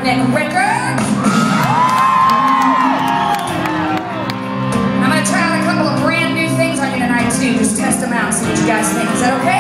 Redneck Records. I'm going to try out a couple of brand new things on you tonight too. Just test them out, see what you guys think. Is that okay?